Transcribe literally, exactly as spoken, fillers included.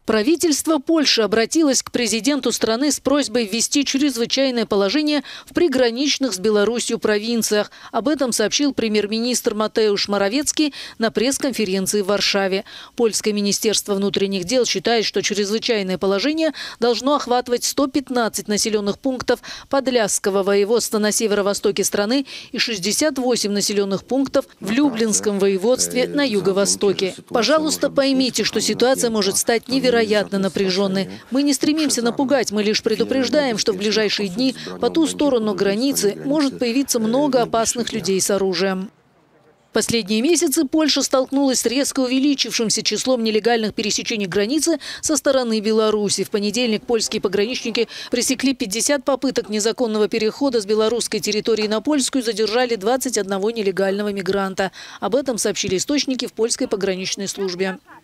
Правительство Польши обратилось к президенту страны с просьбой ввести чрезвычайное положение в приграничных с Беларусью провинциях. Об этом сообщил премьер-министр Матеуш Моровецкий на пресс-конференции в Варшаве. Польское министерство внутренних дел считает, что чрезвычайное положение должно охватывать сто пятнадцать населенных пунктов Подляского воеводства на северо-востоке страны и шестьдесят восемь населенных пунктов в Люблинском воеводстве на юго-востоке. Пожалуйста, поймите, что ситуация может стать невероятной. Вероятно напряженной. Мы не стремимся напугать, мы лишь предупреждаем, что в ближайшие дни по ту сторону границы может появиться много опасных людей с оружием. В последние месяцы Польша столкнулась с резко увеличившимся числом нелегальных пересечений границы со стороны Беларуси. В понедельник польские пограничники пресекли пятьдесят попыток незаконного перехода с белорусской территории на польскую и задержали двадцать одного нелегального мигранта. Об этом сообщили источники в польской пограничной службе.